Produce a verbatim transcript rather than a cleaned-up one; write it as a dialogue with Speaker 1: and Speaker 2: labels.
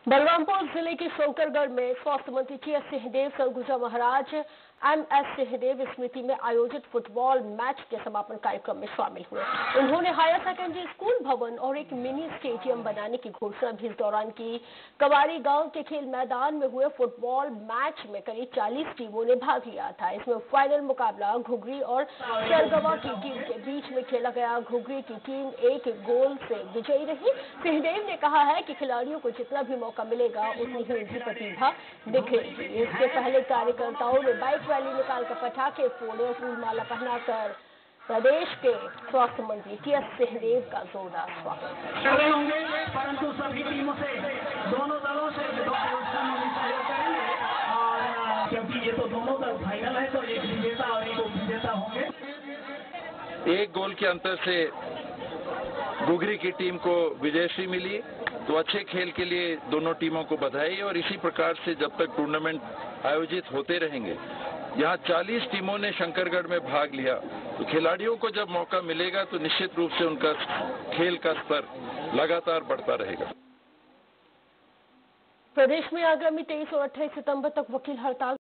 Speaker 1: बलरामपुर जिले के शंकरगढ़ में स्वास्थ्य मंत्री T S Singhdeo Surguja Maharaj M S Singhdeo स्मृति में आयोजित फुटबॉल मैच के समापन कार्यक्रम में शामिल हुए। उन्होंने हायर सेकेंडरी स्कूल भवन और एक मिनी स्टेडियम बनाने की घोषणा भी इस दौरान की। कवारी गांव के खेल मैदान में हुए फुटबॉल मैच में करीब चालीस टीमों ने भाग लिया था। इसमें फाइनल मुकाबला घुघरी और सरगवा की टीम के बीच में खेला गया। घुघरी की टीम एक गोल से विजयी रही। सिंहदेव ने कहा है कि खिलाड़ियों को जितना भी मौका मिलेगा उतनी ही उनकी प्रतिभा दिखेगी। इससे पहले कार्यकर्ताओं ने बाइक रैली निकालकर पटाखे फोड़े और फूल माला पहनाकर प्रदेश के स्वास्थ्य मंत्री टी एस सिंहदेव का जोरदार स्वागत
Speaker 2: किया। होंगे परंतु सभी टीमों से दोनों दलों से सहयोग करेंगे और क्योंकि ये तो दोनों दल फाइनल है तो एक विजेता और एक उपविजेता होंगे।
Speaker 3: एक गोल के अंतर से घुघरी की टीम को विजयश्री मिली, तो अच्छे खेल के लिए दोनों टीमों को बधाई। और इसी प्रकार से जब तक टूर्नामेंट आयोजित होते रहेंगे, यहाँ चालीस टीमों ने शंकरगढ़ में भाग लिया, तो खिलाड़ियों को जब मौका मिलेगा तो निश्चित रूप से उनका खेल का स्तर लगातार बढ़ता रहेगा।
Speaker 1: प्रदेश में आगामी तेईस और अट्ठाईस सितंबर तक वकील हड़ताल